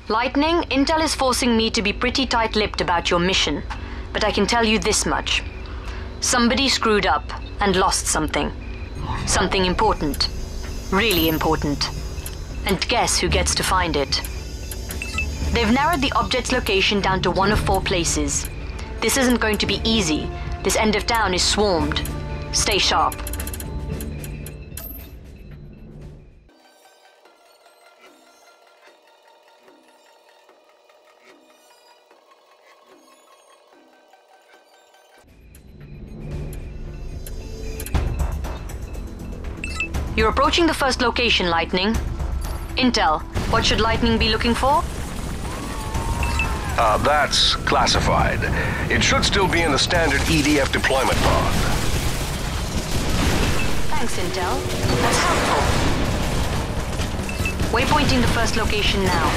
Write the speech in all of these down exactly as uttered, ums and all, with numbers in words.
Lightning, Intel is forcing me to be pretty tight-lipped about your mission, but I can tell you this much. Somebody screwed up and lost something. Something important. Really important. And guess who gets to find it? They've narrowed the object's location down to one of four places. This isn't going to be easy. This end of town is swarmed. Stay sharp. You're approaching the first location, Lightning. Intel, what should Lightning be looking for? Uh, that's classified. It should still be in the standard E D F deployment pod. Thanks, Intel. That's helpful. Waypointing the first location now.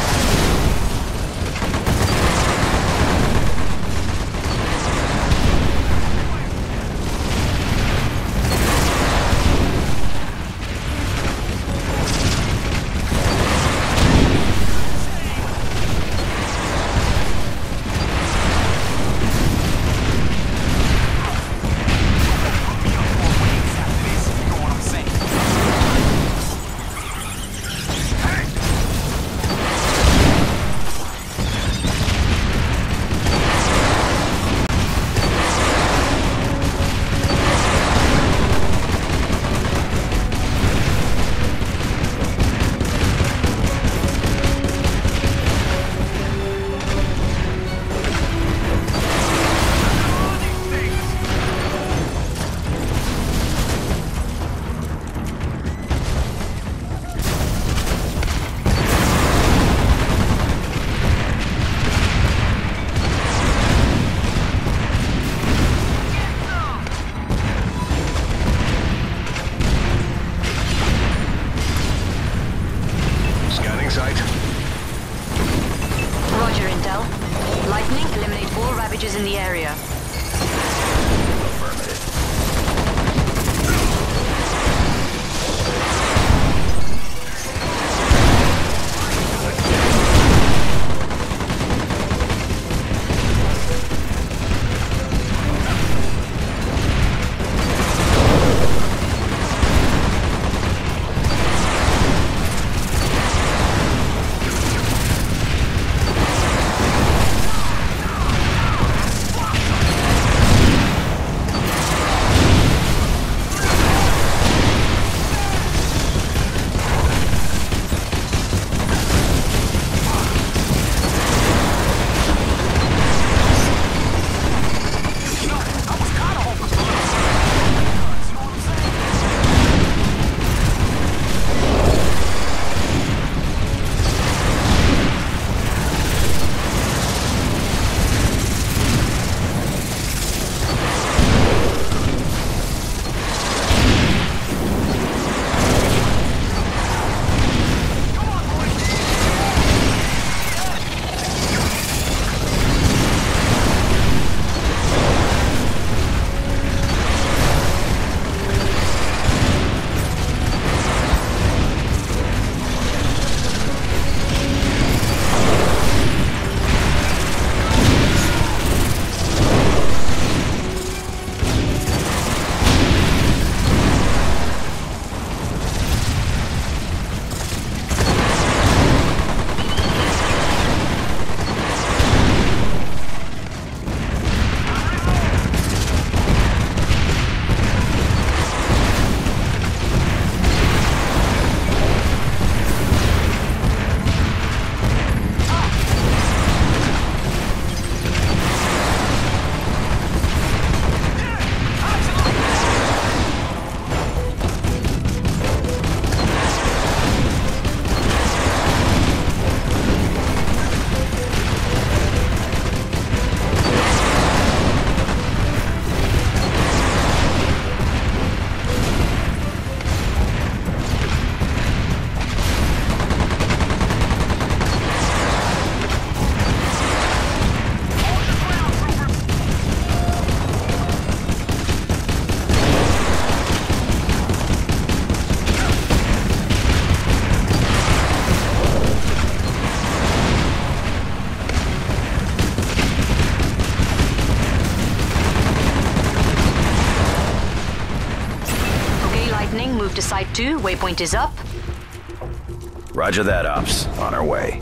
Roger, Intel. Lightning, eliminate all ravages in the area. Affirmative. two, waypoint is up. Roger that, Ops. On our way.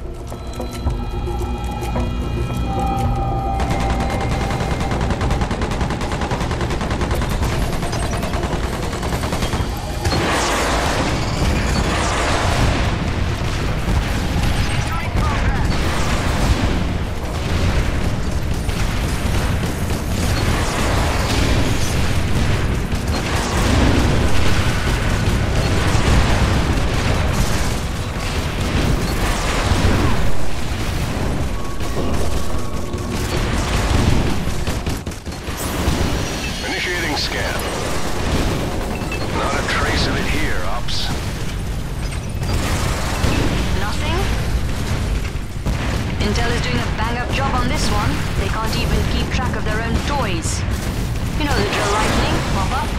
Scan. Not a trace of it here, Ops. Nothing? Intel is doing a bang-up job on this one. They can't even keep track of their own toys. You know the drill, Lightning. Pop up.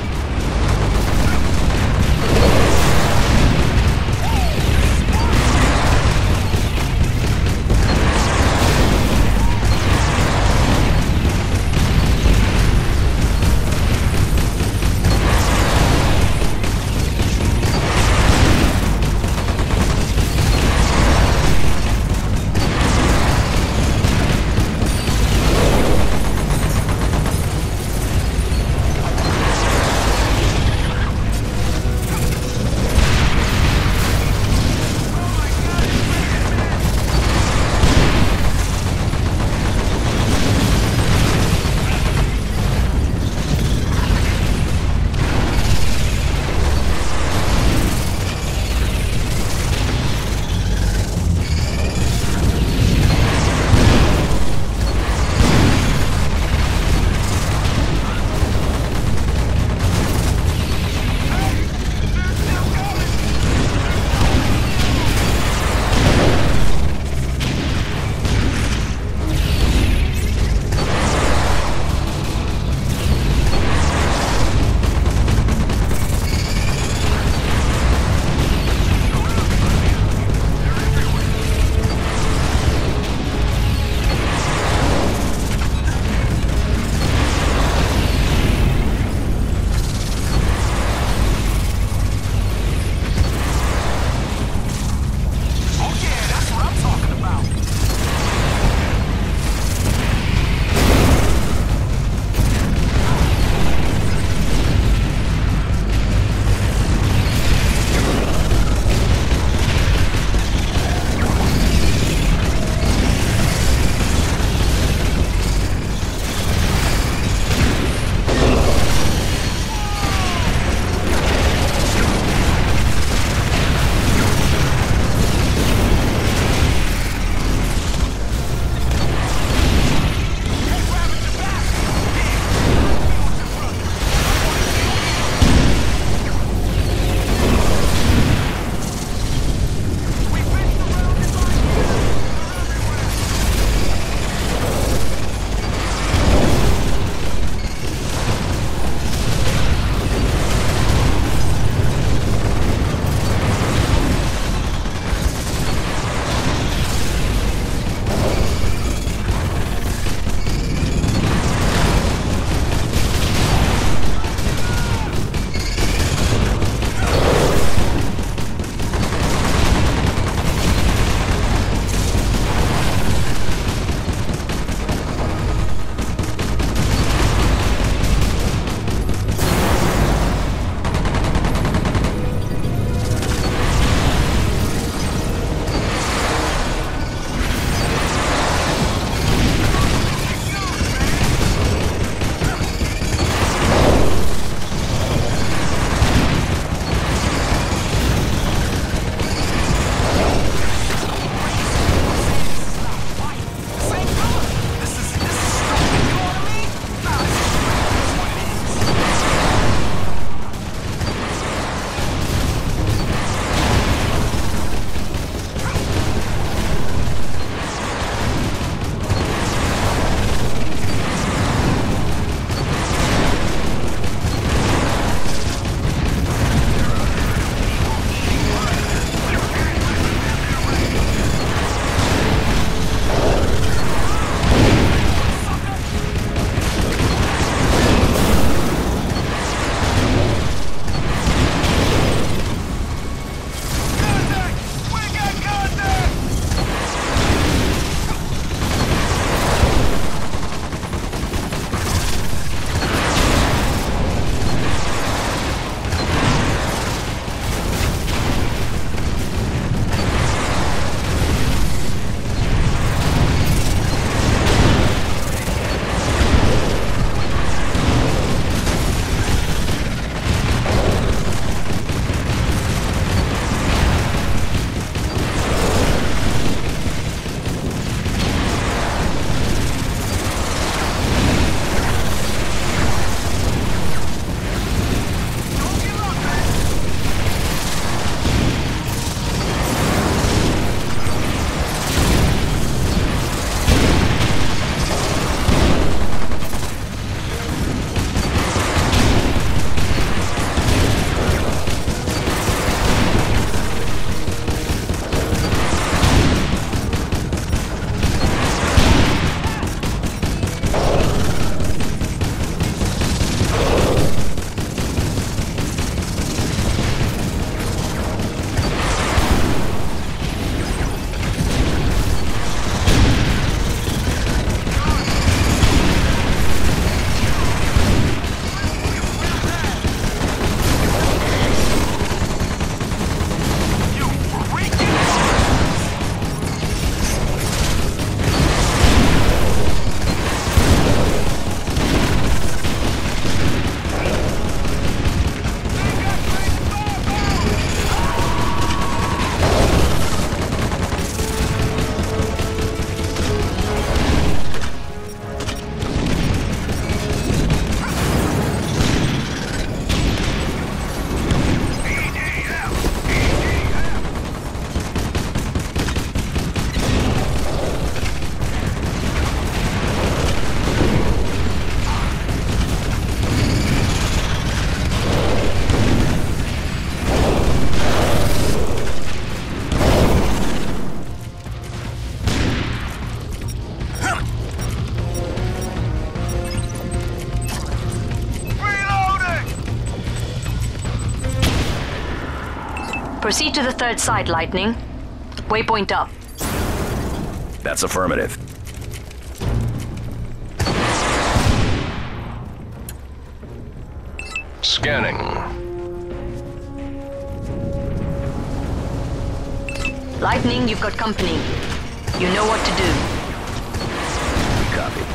Proceed to the third site, Lightning. Waypoint up. That's affirmative. Scanning. Lightning, you've got company. You know what to do. Copy.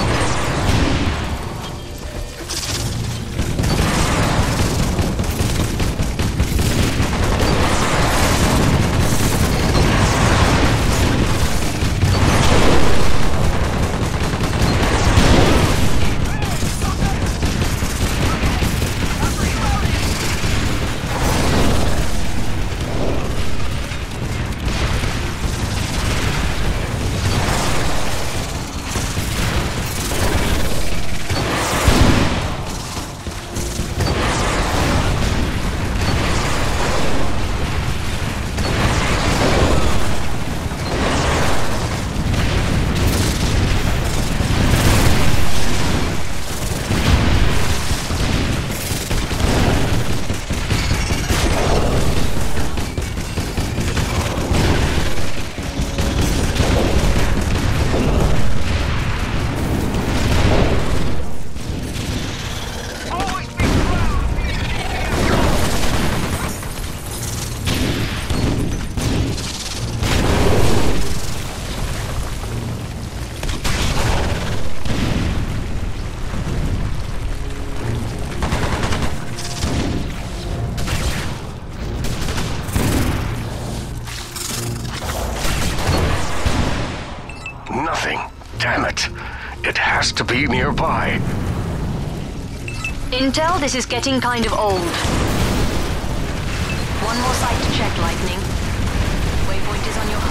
Nothing. Damn it. It has to be nearby. Intel, this is getting kind of old. One more site to check, Lightning. Waypoint is on your H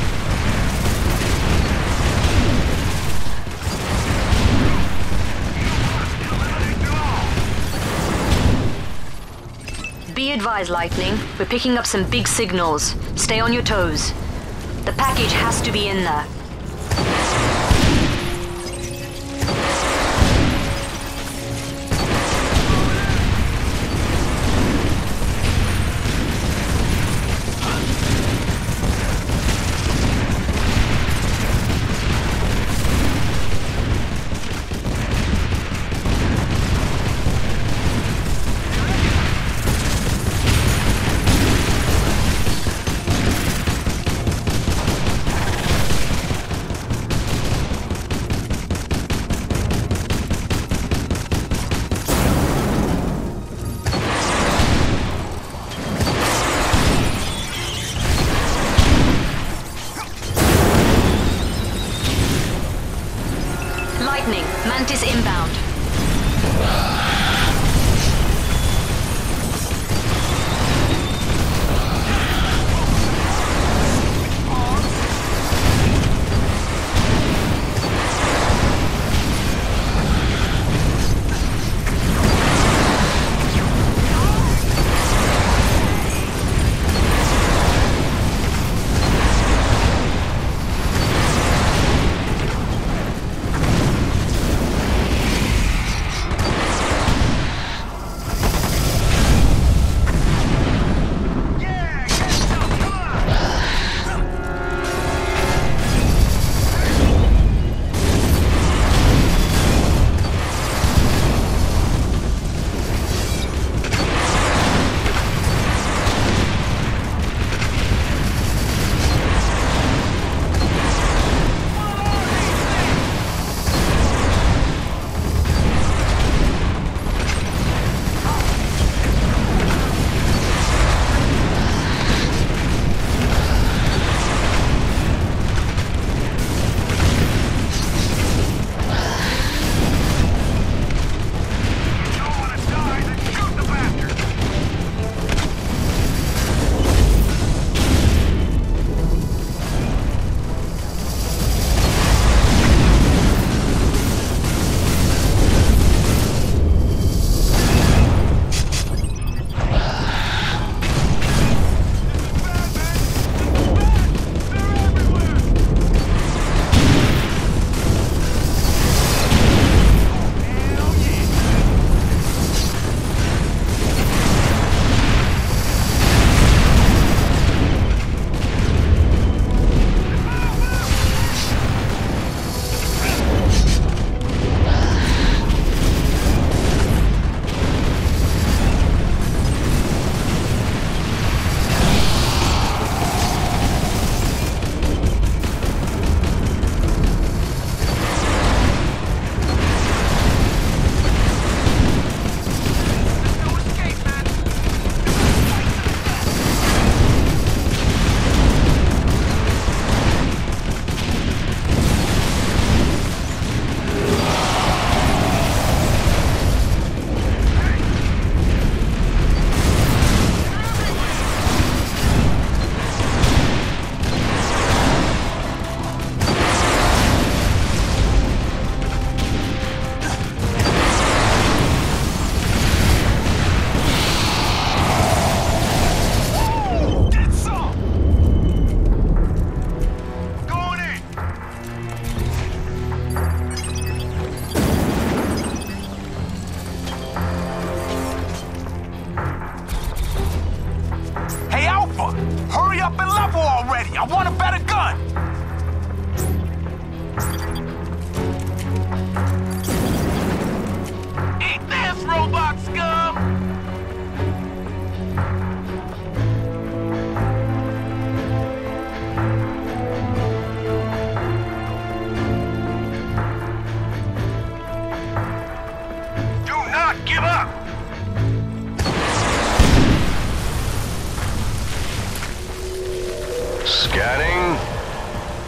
U D. Be advised, Lightning. We're picking up some big signals. Stay on your toes. The package has to be in there. Lightning, Mantis inbound.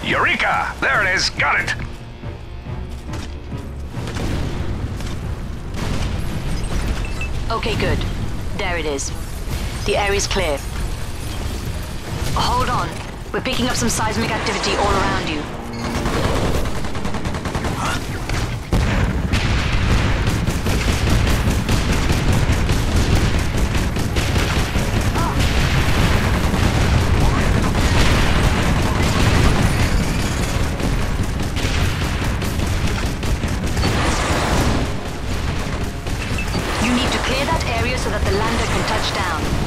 Eureka! There it is! Got it! Okay, good. There it is. The area's clear. Hold on. We're picking up some seismic activity all around you. You need to clear that area so that the lander can touch down.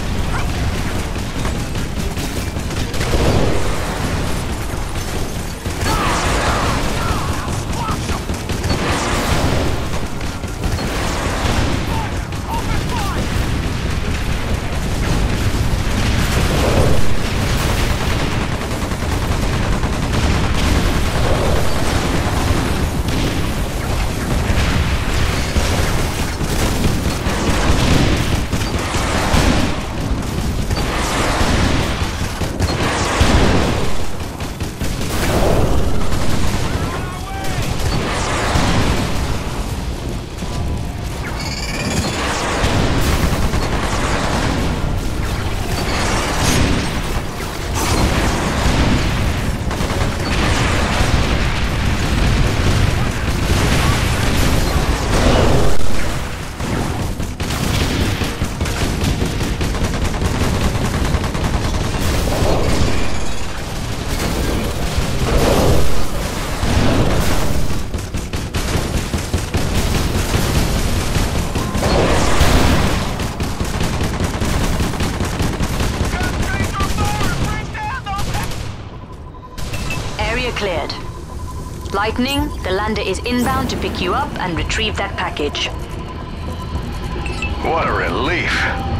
Cleared. Lightning, the lander is inbound to pick you up and retrieve that package. What a relief.